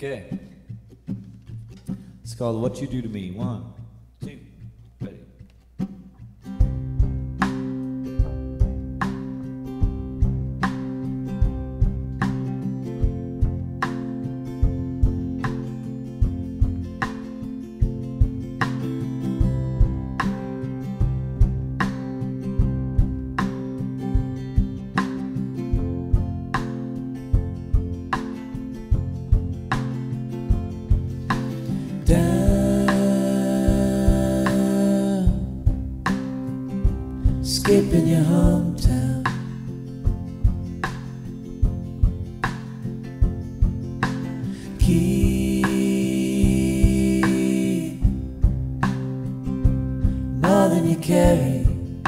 Okay. It's called What You Do to Me. 1, 2, ready. Escaping your hometown, keep more than you carry.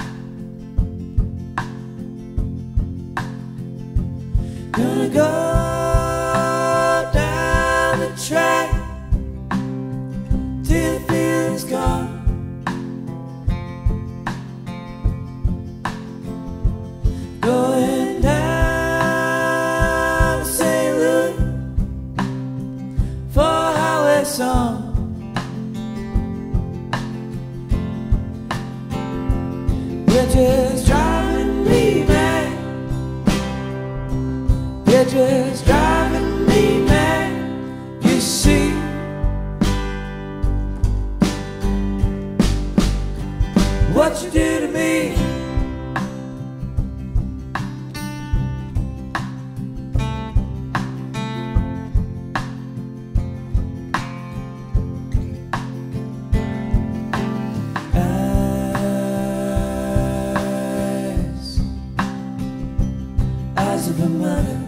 Gonna go down the track till the feeling's gone. Going down to St. Louis for a highway song. You're just driving me mad. You're just driving me mad. You see, what you do to me. Of a mother,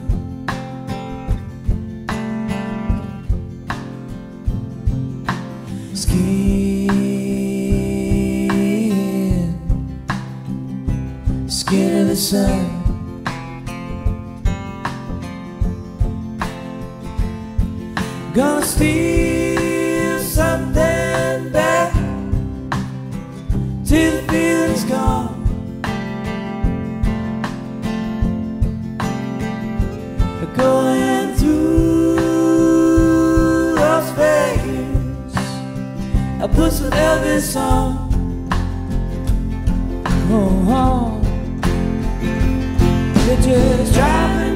skin of the sun. Gonna steal something back till the feeling's gone. Going through Las Vegas, I put some Elvis on. Oh, oh. You're just driving